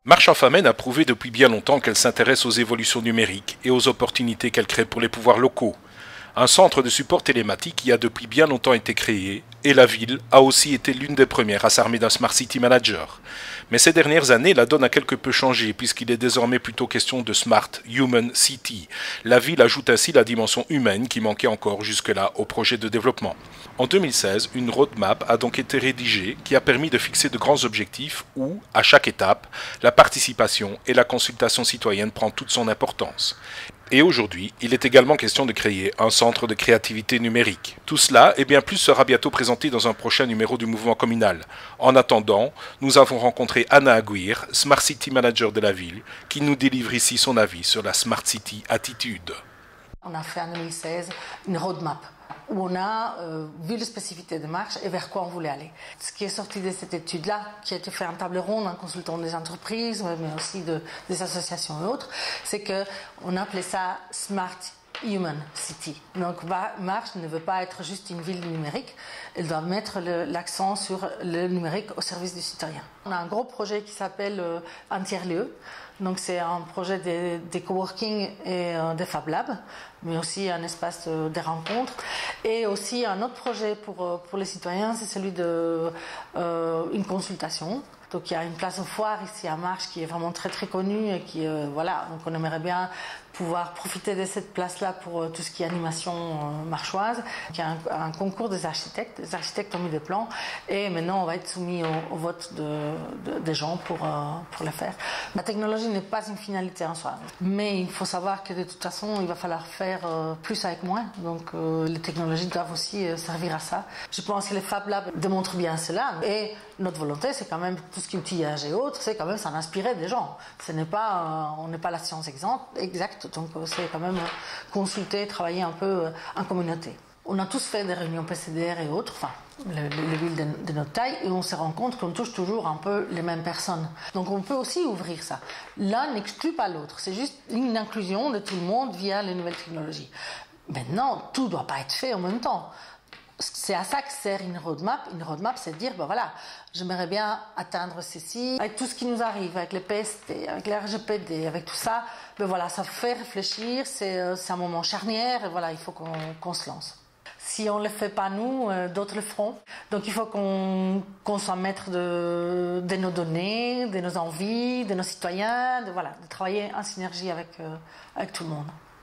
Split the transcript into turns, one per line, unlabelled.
Marche en Famenne a prouvé depuis bien longtemps qu'elle s'intéresse aux évolutions numériques et aux opportunités qu'elle crée pour les pouvoirs locaux. Un centre de support télématique y a depuis bien longtemps été créé et la ville a aussi été l'une des premières à s'armer d'un Smart City Manager. Mais ces dernières années, la donne a quelque peu changé puisqu'il est désormais plutôt question de Smart Human City. La ville ajoute ainsi la dimension humaine qui manquait encore jusque-là au projet de développement. En 2016, une roadmap a donc été rédigée qui a permis de fixer de grands objectifs où, à chaque étape, la participation et la consultation citoyenne prend toute son importance. Et aujourd'hui, il est également question de créer un centre de créativité numérique. Tout cela et bien plus sera bientôt présenté dans un prochain numéro du mouvement communal. En attendant, nous avons rencontré Anna Aguirre, Smart City Manager de la ville, qui nous délivre ici son avis sur la Smart City Attitude.
On a fait en 2016 une roadmap où on a vu les spécificités de marche et vers quoi on voulait aller. Ce qui est sorti de cette étude-là, qui a été fait en table ronde en consultant des entreprises, mais aussi des associations et autres, c'est qu'on appelait ça Smart Human City. Donc Marche ne veut pas être juste une ville numérique, elle doit mettre l'accent sur le numérique au service du citoyen. On a un gros projet qui s'appelle Un tiers-lieu. Donc c'est un projet des coworking et des Fab Labs, mais aussi un espace de rencontres. Et aussi un autre projet pour les citoyens, c'est celui de une consultation. Donc il y a une place aux foires ici à Marche qui est vraiment très très connue et qui voilà, donc on aimerait bien pouvoir profiter de cette place-là pour tout ce qui est animation marchoise. Il y a un concours des architectes ont mis des plans et maintenant on va être soumis au vote des gens pour le faire. La technologie n'est pas une finalité en soi, mais il faut savoir que de toute façon il va falloir faire plus avec moins, donc les technologies doivent aussi servir à ça. Je pense que les Fab Labs démontrent bien cela et notre volonté c'est quand même tout ce qui est outillage et autres, c'est quand même s'en inspirer des gens. Ce n'est pas, on n'est pas la science exacte, donc c'est quand même consulter, travailler un peu en communauté. On a tous fait des réunions PCDR et autres, enfin les villes de notre taille, et on se rend compte qu'on touche toujours un peu les mêmes personnes. Donc on peut aussi ouvrir ça. L'un n'exclut pas l'autre, c'est juste une inclusion de tout le monde via les nouvelles technologies. Maintenant, tout ne doit pas être fait en même temps. C'est à ça que sert une roadmap. Une roadmap, c'est de dire, ben voilà, j'aimerais bien atteindre ceci. Avec tout ce qui nous arrive, avec les PST, avec les RGPD, avec tout ça, ben voilà, ça fait réfléchir, c'est un moment charnière, et voilà, il faut qu'on se lance. Si on ne le fait pas nous, d'autres le feront. Donc il faut qu'on soit maître de nos données, de nos envies, de nos citoyens, de travailler en synergie avec tout le monde.